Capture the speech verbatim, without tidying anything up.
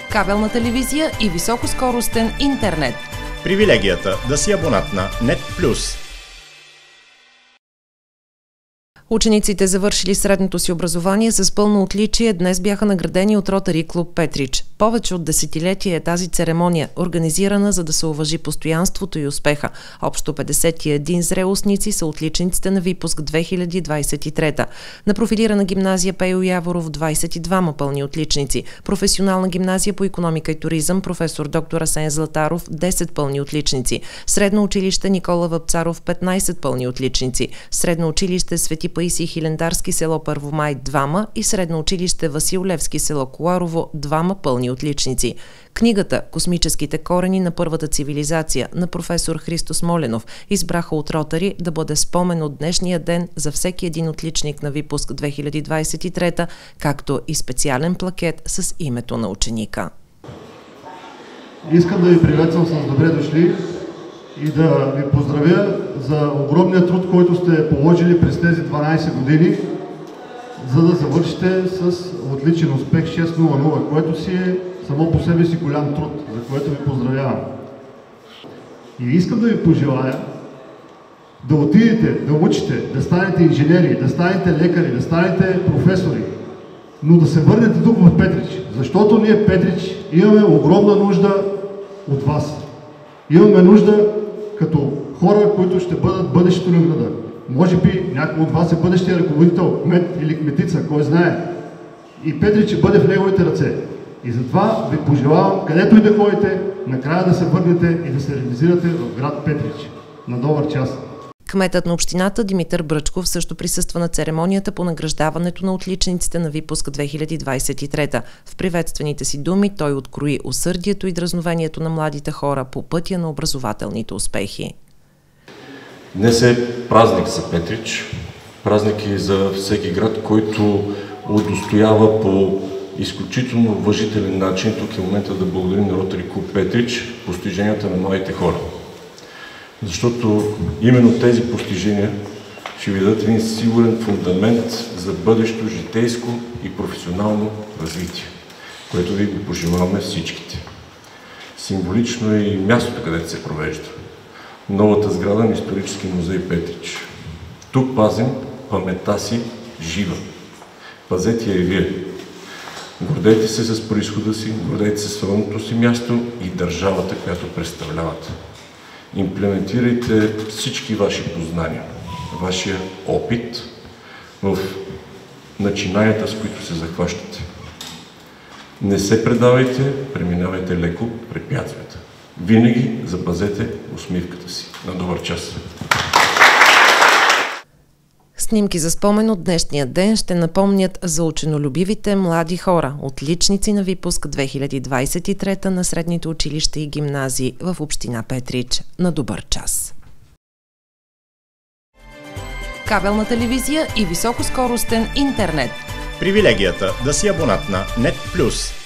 кабелна телевизия и високоскоростен интернет. Привилегията да си абонат на Нет Плюс. Учениците, завършили средното си образование с пълно отличие, днес бяха наградени от Ротари клуб Петрич. Повече от десетилетие е тази церемония, организирана за да се уважи постоянството и успеха. Общо петдесет и един зрелостници са отличниците на випуск две хиляди двадесет и трета. На профилирана гимназия Пейо Яворов двадесет и двама пълни отличници. Професионална гимназия по икономика и туризъм професор доктор Асен Златаров десет пълни отличници. Средно училище Никола Вапцаров петнадесет пълни отличници. Средно училище Свети Паисий Хилендарски село Първомай двама и средно училище Васил Левски село Коларово двама пълни отличници. Книгата «Космическите корени на първата цивилизация» на професор Христо Смоленов избраха от Ротари да бъде спомен от днешния ден за всеки един отличник на випуск две хиляди двадесет и трета, както и специален плакет с името на ученика. Искам да ви приветствам с добре дошли и да ви поздравя за огромния труд, който сте положили през тези дванадесет години, за да завършите с отличен успех шест нула нула, което си е само по себе си голям труд, за което ви поздравявам. И искам да ви пожелая да отидете, да учите, да станете инженери, да станете лекари, да станете професори, но да се върнете тук в Петрич, защото ние Петрич имаме огромна нужда от вас. Имаме нужда като хора, които ще бъдат бъдещето на града. Може би някой от вас е бъдещия ръководител, кмет или кметица, кой знае. И Петрич ще бъде в неговите ръце. И затова ви пожелавам, където и да ходите, накрая да се върнете и да се реализирате в град Петрич. На добър час! Кметът на общината Димитър Бръчков също присъства на церемонията по награждаването на отличниците на випуск две хиляди двадесет и трета. В приветствените си думи той открои усърдието и дразновението на младите хора по пътя на образователните успехи. Днес е празник за Петрич, празник и за всеки град, който удостоява по изключително уважителен начин. Тук е момента да благодарим на Ротари клуб Петрич постиженията на младите хора. Защото именно тези постижения ще ви дадат един сигурен фундамент за бъдещо житейско и професионално развитие, което ви го пожелаваме всичките. Символично е и мястото, където се провежда. Новата сграда на Исторически музей Петрич. Тук пазим паметта си жива. Пазете я и вие. Гордейте се с произхода си, гордейте се с родното си място и държавата, която представлявате. Имплементирайте всички ваши познания, вашия опит в начинанията, с които се захващате. Не се предавайте, преминавайте леко препятствията. Винаги запазете усмивката си. На добър час! Снимки за спомен от днешния ден ще напомнят за ученолюбивите млади хора, отличници на випуск две хиляди двадесет и трета на средните училища и гимназии в община Петрич. На добър час! Кабелна телевизия и високоскоростен интернет. Привилегията да си абонат на Нет Плюс.